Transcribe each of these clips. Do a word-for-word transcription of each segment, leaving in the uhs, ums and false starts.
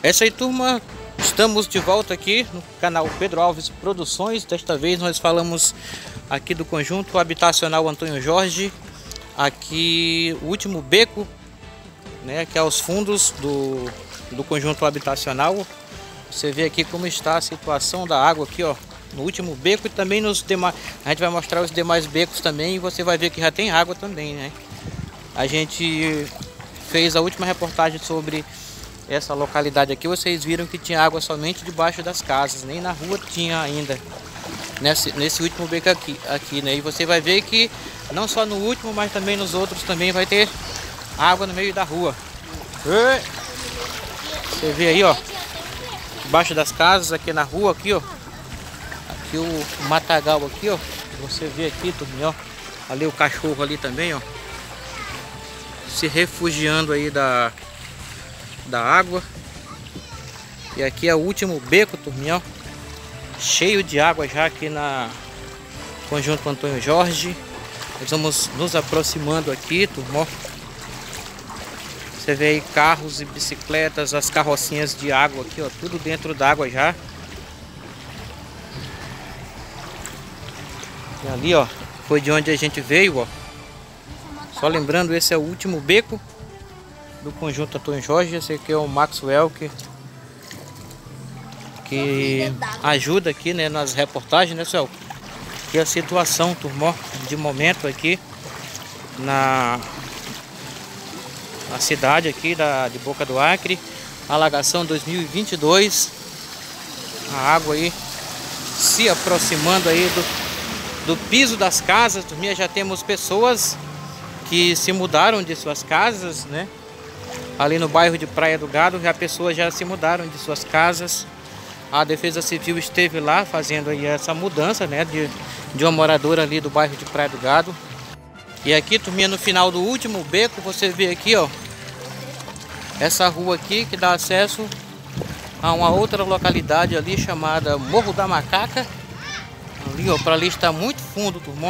É isso aí, turma. Estamos de volta aqui no canal Pedro Alves Produções. Desta vez nós falamos aqui do conjunto habitacional Antônio Jorge. Aqui o último beco, né, que é aos fundos do, do conjunto habitacional. Você vê aqui como está a situação da água aqui, ó, no último beco, e também nos demais. A gente vai mostrar os demais becos também e você vai ver que já tem água também, né? A gente fez a última reportagem sobre essa localidade aqui. Vocês viram que tinha água somente debaixo das casas, nem na rua tinha ainda. Nesse, nesse último beco aqui, aqui, né? E você vai ver que não só no último, mas também nos outros também vai ter água no meio da rua. Você vê aí, ó, debaixo das casas, aqui na rua, aqui, ó. Aqui o matagal aqui, ó. Você vê aqui, turminha, ó. Ali o cachorro ali também, ó, se refugiando aí da, da água. E aqui é o último beco, turminha, ó, cheio de água já aqui na conjunto Antônio Jorge. Nós vamos nos aproximando aqui, turma. Você vê aí carros e bicicletas, as carrocinhas de água aqui, ó, tudo dentro d'água já. E ali, ó, foi de onde a gente veio, ó. Só lembrando, esse é o último beco do conjunto Antônio Jorge. Esse aqui é o Maxwell que, que ajuda aqui, né, nas reportagens, né, Céu? Que é a situação, turma, de momento aqui na, na cidade aqui da, de Boca do Acre. Alagação dois mil e vinte e dois. A água aí se aproximando aí do, do piso das casas, turma. Já temos pessoas que se mudaram de suas casas, né? Ali no bairro de Praia do Gado, já pessoas já se mudaram de suas casas. A Defesa Civil esteve lá fazendo aí essa mudança, né, de, de uma moradora ali do bairro de Praia do Gado. E aqui, turminha, no final do último beco, você vê aqui, ó, essa rua aqui que dá acesso a uma outra localidade ali chamada Morro da Macaca. Ali, ó, para ali está muito fundo, turma.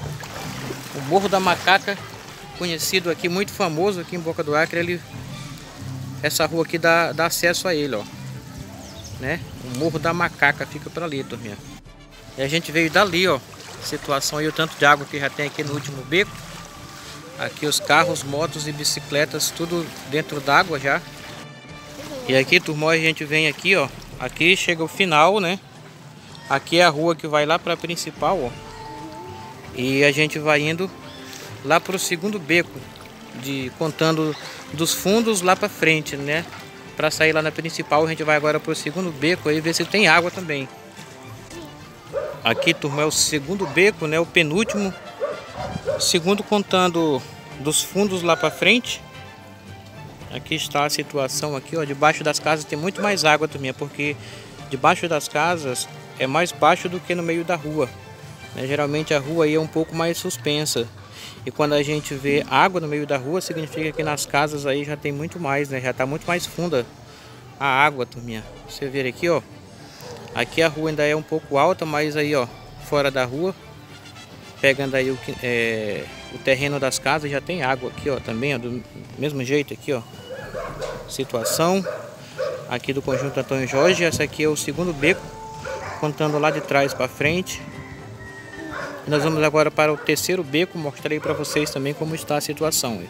O Morro da Macaca, conhecido aqui, muito famoso aqui em Boca do Acre. Ele, essa rua aqui dá, dá acesso a ele, ó, né? O Morro da Macaca fica para ali, turminha. E a gente veio dali, ó, situação aí, o tanto de água que já tem aqui no último beco. Aqui os carros, motos e bicicletas, tudo dentro d'água já. E aqui, turma, a gente vem aqui, ó, aqui chega o final, né? Aqui é a rua que vai lá para a principal, ó. E a gente vai indo lá para o segundo beco, de, contando dos fundos lá para frente, né? Para sair lá na principal, a gente vai agora para o segundo beco aí ver se tem água também. Aqui, turma, é o segundo beco, né? O penúltimo. Segundo contando dos fundos lá para frente. Aqui está a situação aqui, ó. Debaixo das casas tem muito mais água, turminha, porque debaixo das casas é mais baixo do que no meio da rua, né? Geralmente a rua aí é um pouco mais suspensa. E quando a gente vê água no meio da rua, significa que nas casas aí já tem muito mais, né? Já está muito mais funda a água, turminha. Você vê aqui, ó. Aqui a rua ainda é um pouco alta, mas aí, ó, fora da rua, pegando aí o, é, o terreno das casas, já tem água aqui, ó, também, ó, do mesmo jeito aqui, ó. Situação aqui do conjunto Antônio Jorge. Essa aqui é o segundo beco, contando lá de trás para frente. Nós vamos agora para o terceiro beco, mostrarei para vocês também como está a situação.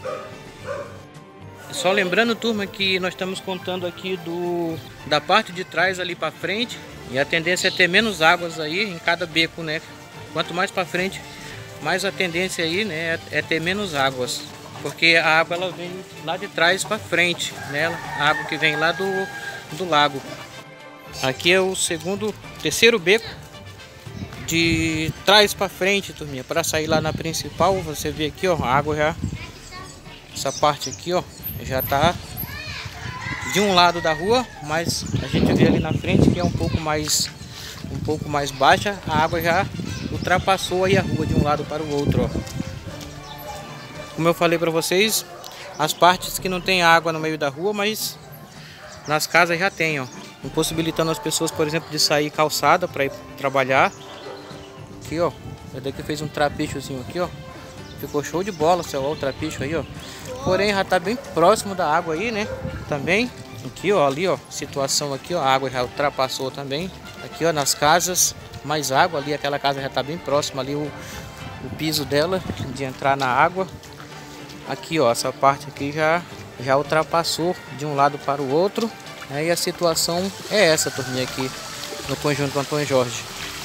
Só lembrando, turma, que nós estamos contando aqui do, da parte de trás ali para frente. E a tendência é ter menos águas aí em cada beco, né? Quanto mais para frente, mais a tendência aí, né, é ter menos águas. Porque a água ela vem lá de trás para frente, né? A água que vem lá do, do lago. Aqui é o segundo, terceiro beco, de trás para frente, turminha, para sair lá na principal. Você vê aqui, ó, a água já, essa parte aqui, ó, já tá de um lado da rua, mas a gente vê ali na frente que é um pouco mais um pouco mais baixa. A água já ultrapassou aí a rua de um lado para o outro, ó. Como eu falei para vocês, as partes que não tem água no meio da rua, mas nas casas já tem, ó, impossibilitando as pessoas, por exemplo, de sair calçada para ir trabalhar. Aqui, ó, daqui fez um trapichozinho aqui, ó, ficou show de bola, seu, ó, o trapicho aí, ó. Porém já tá bem próximo da água aí, né? Também Aqui, ó, ali, ó, situação aqui, ó, a água já ultrapassou também. Aqui, ó, nas casas, mais água ali, aquela casa já tá bem próxima ali, o, o piso dela, de entrar na água. Aqui, ó, essa parte aqui já, já ultrapassou de um lado para o outro. Aí a situação é essa, turminha, aqui no conjunto Antônio Jorge.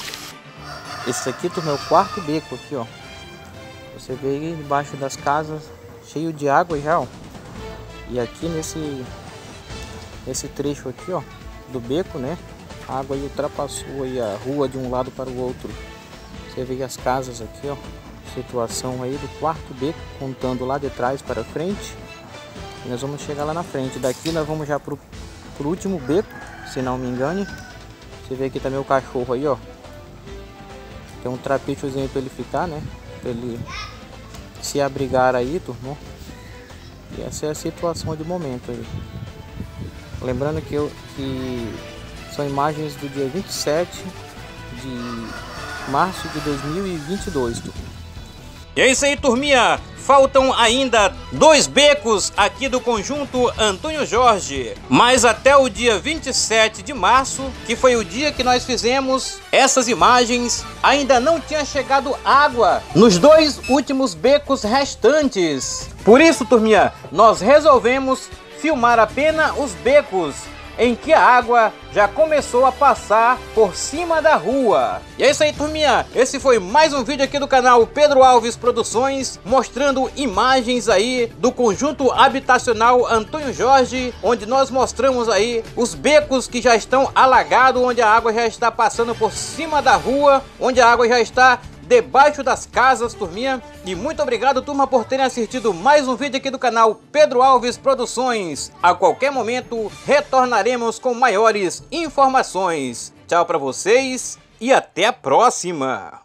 Esse aqui, turma, é o quarto beco aqui, ó. Você vê aí debaixo das casas, cheio de água já, ó. E aqui nesse, nesse trecho aqui, ó, do beco, né? A água aí ultrapassou aí a rua de um lado para o outro. Você vê as casas aqui, ó. Situação aí do quarto beco, contando lá de trás para frente. E nós vamos chegar lá na frente. Daqui nós vamos já pro, pro último beco, se não me engane. Você vê aqui também o cachorro aí, ó. Tem um tapetozinho para ele ficar, né? Para ele se abrigar aí, turma. E essa é a situação de momento aí. Lembrando que, eu, que são imagens do dia vinte e sete de março de dois mil e vinte e dois, turma. E é isso aí, turminha. Faltam ainda dois becos aqui do conjunto Antônio Jorge. Mas até o dia vinte e sete de março, que foi o dia que nós fizemos essas imagens, ainda não tinha chegado água nos dois últimos becos restantes. Por isso, turminha, nós resolvemos filmar apenas os becos em que a água já começou a passar por cima da rua. E é isso aí, turminha. Esse foi mais um vídeo aqui do canal Pedro Alves Produções, mostrando imagens aí do conjunto habitacional Antônio Jorge, onde nós mostramos aí os becos que já estão alagados, onde a água já está passando por cima da rua, onde a água já está debaixo das casas, turminha. E muito obrigado, turma, por terem assistido mais um vídeo aqui do canal Pedro Alves Produções. A qualquer momento retornaremos com maiores informações. Tchau pra vocês e até a próxima!